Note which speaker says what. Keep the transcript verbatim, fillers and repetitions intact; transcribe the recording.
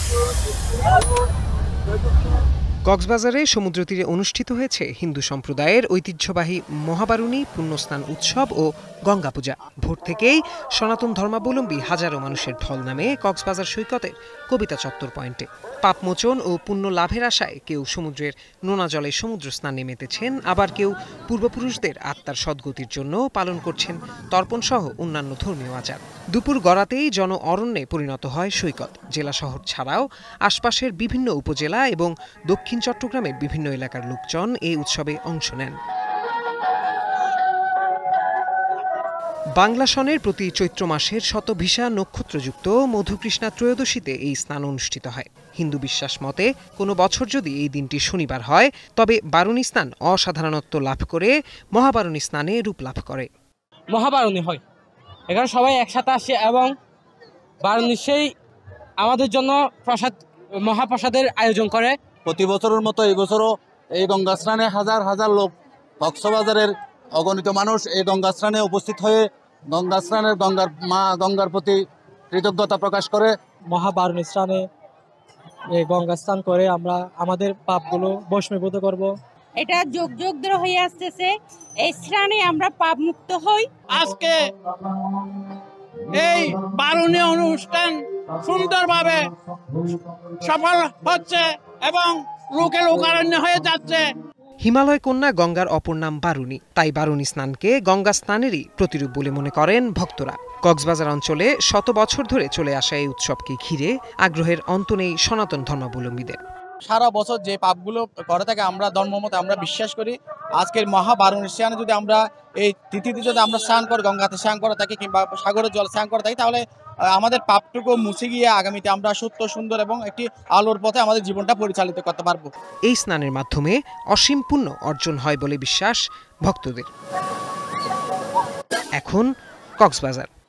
Speaker 1: কক্সবাজারে সমুদ্র তীরে অনুষ্ঠিত হয়েছে হিন্দু সম্প্রদায়ের ঐতিহ্যবাহী মহাবারুণী পুণ্যস্নান উৎসব ও গঙ্গা পূজা। ভোর থেকেই সনাতন ধর্মাবলম্বী হাজারো মানুষের ঢল নামে কক্সবাজার সৈকতের কবিতা চত্বর পয়েন্টে। পাপমোচন ও পুণ্য লাভের আশায় কেউ সমুদ্রের নোনা জলে সমুদ্র স্নানে মেতেছেন, আবার কেউ পূর্বপুরুষদের আত্মার সদ্গতির জন্য পালন করছেন তর্পণ সহ অন্যান্য ধর্মীয় আচার। দুপুর গড়াতেই জন অরণ্যে পরিণত হয় সৈকত। জেলা শহর ছাড়াও আশপাশের বিভিন্ন উপজেলা এবং দক্ষিণ চট্টগ্রামের বিভিন্ন এলাকার লোকজন এই উৎসবে অংশ নেন। বাংলা সনের প্রতি চৈত্র মাসের শতভিসা নক্ষত্রযুক্ত মধুকৃষ্ণা ত্রয়োদশীতে এই স্নান অনুষ্ঠিত হয়। হিন্দু বিশ্বাস মতে কোনো বছর যদি এই দিনটি শনিবার হয়, তবে বারুণী স্নান অসাধারণত্ব লাভ করে মহাবারুণী স্নানে রূপ লাভ করে।
Speaker 2: মহাবারুণী হয়, এখানে সবাই একসাথে আসে এবং বারুণী সেই আমাদের জন্য প্রসাদ মহাপ্রসাদের আয়োজন করে।
Speaker 3: প্রতি বছরের মতো এই বছরও এই গঙ্গা স্নানে হাজার হাজার লোক, কক্সবাজারের অগণিত মানুষ এই গঙ্গা স্নানে উপস্থিত হয়ে গঙ্গা স্নানের গঙ্গার মা গঙ্গার প্রতি কৃতজ্ঞতা প্রকাশ করে।
Speaker 2: মহাবারুণী স্নানে গঙ্গা স্নান করে আমরা আমাদের পাপগুলো ভস্মীভূত করব।
Speaker 4: এটা যুগ যুগ ধরে হয়ে আসতেছে, এই স্নানে আমরা পাপ মুক্ত হই।
Speaker 5: আজকে এই বারুণী অনুষ্ঠান সুন্দরভাবে সফল হচ্ছে এবং লোকে লোকারণ্য হয়ে যাচ্ছে।
Speaker 1: হিমালয় কন্যা গঙ্গার অপর নাম বারুণী, তাই বারুণী স্নানকে গঙ্গা স্নানেরই প্রতিরূপ বলে মনে করেন ভক্তরা। কক্সবাজার অঞ্চলে শত বছর ধরে চলে আসা এই উৎসবকে ঘিরে আগ্রহের অন্ত নেই সনাতন ধর্মাবলম্বীদের।
Speaker 6: সারা বছর যে পাপগুলো করে থাকে আমরা ধর্মমতে আমরা বিশ্বাস করি, আজকের মহাবারুণী স্নানে যদি আমরা এই তিথিতে যদি আমরা স্নান করে গঙ্গাতে স্নান করে থাকি কিংবা সাগরের জল স্নান করে থাকি, তাহলে আমাদের পাপটুকু মুছে গিয়ে আগামীতে আমরা সুস্থ সুন্দর এবং একটি আলোর পথে আমাদের জীবনটা পরিচালিত করতে পারবো।
Speaker 1: এই স্নানের মাধ্যমে অসীম পুণ্য অর্জন হয় বলে বিশ্বাস ভক্তদের। এখন কক্সবাজার।